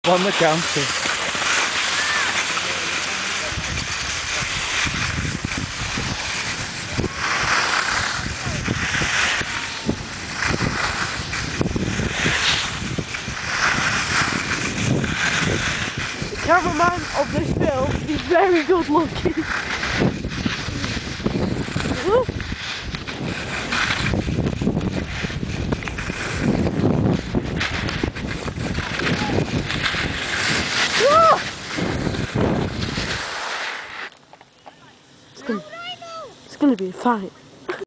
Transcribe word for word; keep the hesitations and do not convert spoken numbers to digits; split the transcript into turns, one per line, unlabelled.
On the counter.
The cameraman of this film is very good looking. It's gonna, it's gonna be a fight.